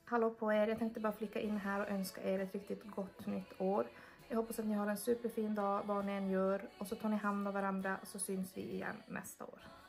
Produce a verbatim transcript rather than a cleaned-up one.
Hallå på er, jag tänkte bara flika in här och önska er ett riktigt gott nytt år. Jag hoppas att ni har en superfin dag vad ni än gör och så tar ni hand om varandra och så syns vi igen nästa år.